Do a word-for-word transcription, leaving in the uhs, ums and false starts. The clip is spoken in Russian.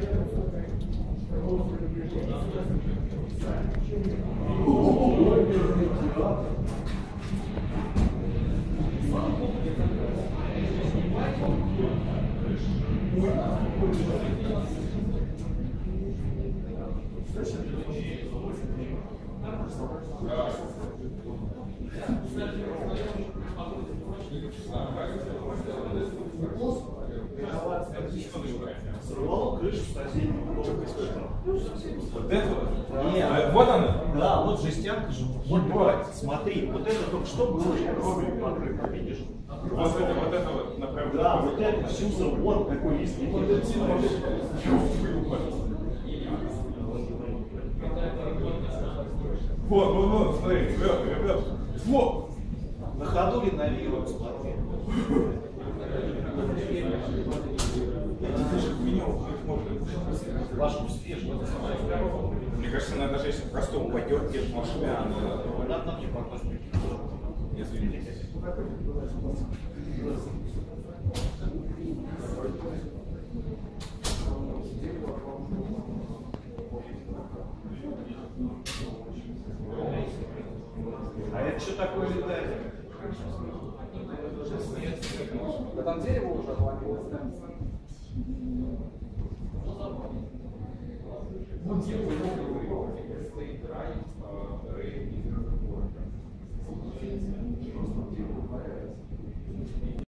Сорвало крышу соседнего дома. Вот это вот? Нет. А, вот она? Да, вот жестянка же. Вот, смотри, вот это только что было кровью покрыто, видишь? Вот это, вот это вот направо. Да, вот это все, вот какой лист. Вот, вот, вот, смотри, ребят, ребят. Вот! На ходу ли навеяло, смотри. Ваш успешный. Мне кажется, она даже если просто упадет где-то машина, она... Надо нам не попасть. Извините. А это что такое летает? Да там дерево уже отломилось, да? Вот дерево.